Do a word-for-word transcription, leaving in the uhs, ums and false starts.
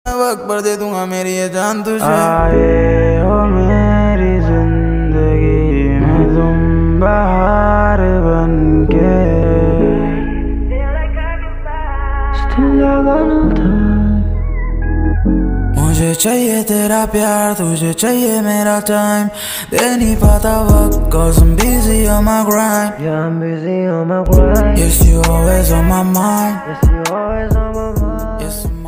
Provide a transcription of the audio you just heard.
वक्त पर दे दूंगा मेरी ये जान तुझे। आए हो मेरी जिंदगी में तुम बाहर बनके, मुझे चाहिए तेरा प्यार, तुझे चाहिए मेरा टाइम, दे नहीं पाता वक्त cause I'm busy on my grind. Yeah, I'm busy on my grind. Yes, you always on my mind. Yes, you always on my mind. Yes,